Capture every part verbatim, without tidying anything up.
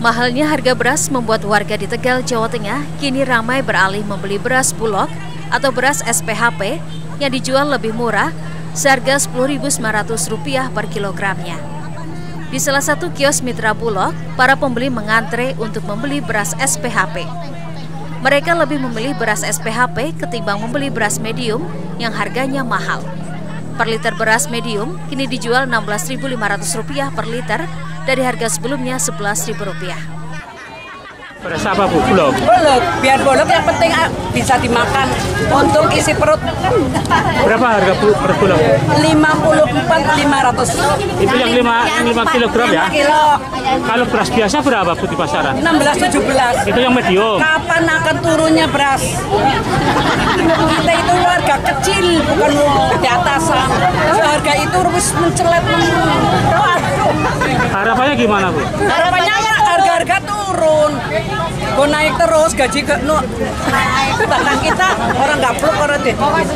Mahalnya harga beras membuat warga di Tegal, Jawa Tengah kini ramai beralih membeli beras Bulog atau beras S P H P yang dijual lebih murah seharga sepuluh ribu sembilan ratus rupiah per kilogramnya. Di salah satu kios mitra Bulog, para pembeli mengantre untuk membeli beras S P H P. Mereka lebih memilih beras S P H P ketimbang membeli beras medium yang harganya mahal. Per liter beras medium kini dijual enam belas ribu lima ratus rupiah per liter dari harga sebelumnya sebelas ribu rupiah. Beras apa Bu? Bulog? Bulog, biar bulog yang penting bisa dimakan untuk isi perut. Berapa harga bu, per bulog? lima puluh empat ribu lima ratus. Itu yang lima kilogram ya? lima kilo. Kalau beras biasa berapa Bu di pasaran? enam belas tujuh belas. Itu yang medium. Kapan akan turunnya beras? Kita itu warga kecil, bukan di atasan. Harga itu harus mencelet. Harapannya gimana Bu? Harapannya harga-harga turun. Kok naik terus gaji ke no. Bahkan kita orang nggak peluk orang deh.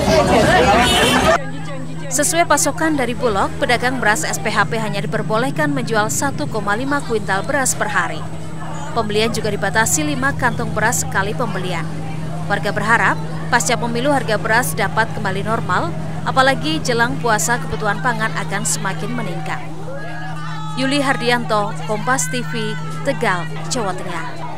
Sesuai pasokan dari Bulog, pedagang beras S P H P hanya diperbolehkan menjual satu koma lima kuintal beras per hari. Pembelian juga dibatasi lima kantong beras sekali pembelian. Warga berharap pasca pemilu harga beras dapat kembali normal, apalagi jelang puasa kebutuhan pangan akan semakin meningkat. Yuli Hardianto, Kompas T V, Tegal, Jawa Tengah.